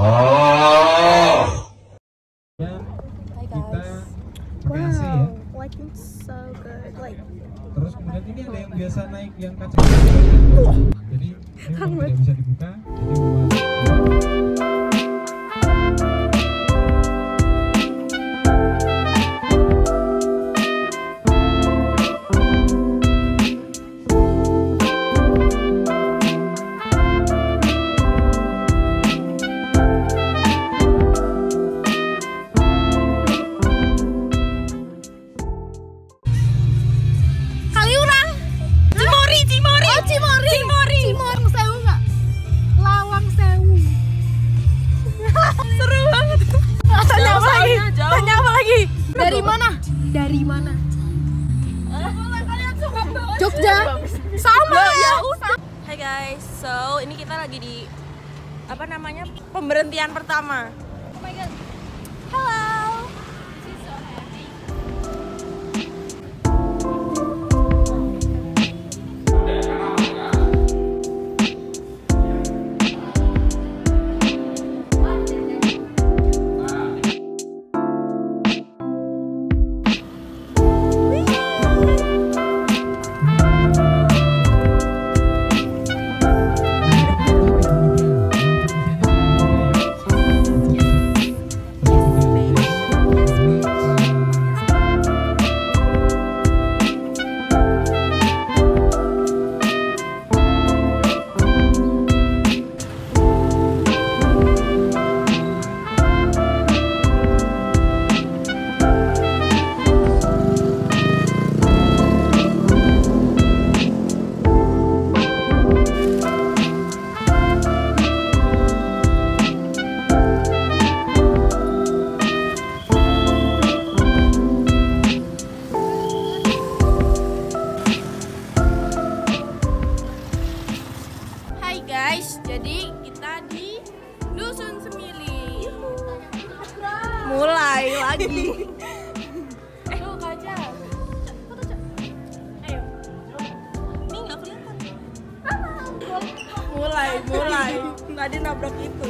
Wow, ya. lighting so good. Like, Terus kemudian ini ada yang biasa naik yang kaca. Jadi ini memang tidak bisa dibuka. Jadi dari mana? Jogja. Sama ya. Hai guys, so ini kita lagi di apa namanya pemberhentian pertama. Oh my god. Hello. Jadi kita di Dusun Semili. Mulai lagi. Tuh kaca. Foto Cak. Ayo. Ini nggak kelihatan. Mulai. Tadi nabrak itu.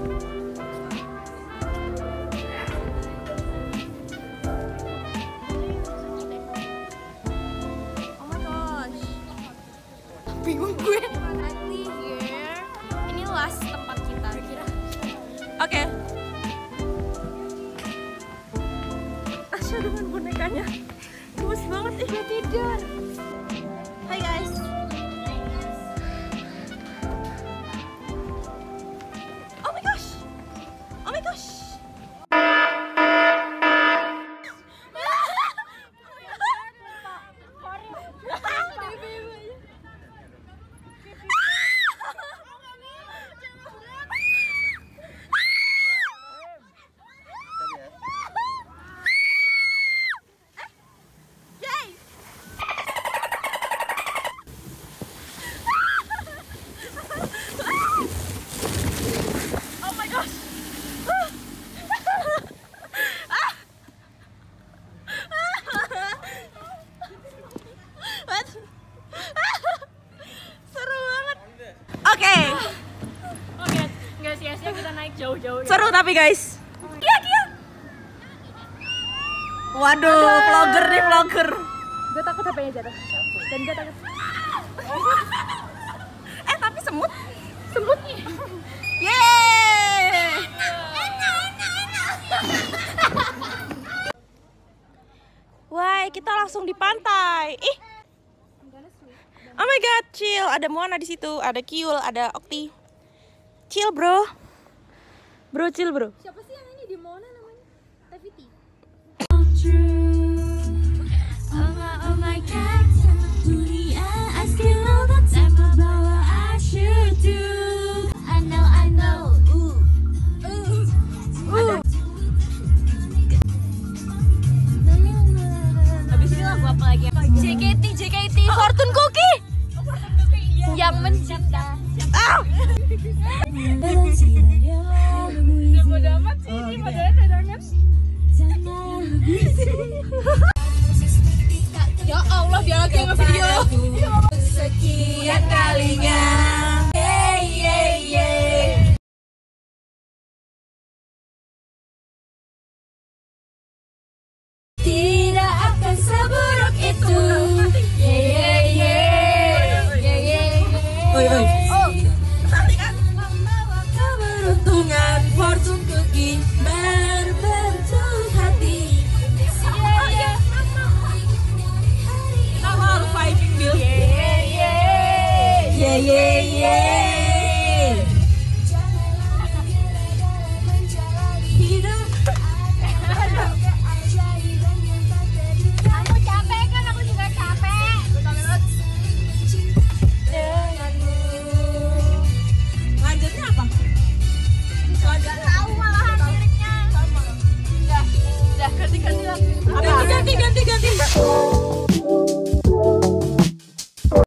Oh my gosh. Bingung gue. Tempat kita kira. Oke. Tasya dengan bonekanya gemes banget, dia tidur. Hai guys. Oh my gosh. Jauh-jauh ya. Seru tapi guys. Kia. Waduh, vlogger nih, vlogger. Gue takut HP-nya jatuh. Dan gue takut. Tapi semut. Yeay. Wah, kita langsung di pantai. Ih. Oh my god, chill. Ada Moana di situ, ada Kiul, ada Okti. Chill, bro. Chill, bro. Siapa sih yang ini di Moana namanya? Teviti. Oh my god, dunia asli lo tanpa bawa I should do. I know. Habis ini lagu apa lagi? JKT Fortune Cookie. Yang mencipta. Bodo amat sih, ini padahal cadangan. Ya Allah, dia keberuntungan, fortune cookie berbentuk hati. Kita harus vibing Bill. Hidup. Kamu capek kan, aku juga capek. Lanjutnya apa? Gak tahu malahan liriknya. Ganti.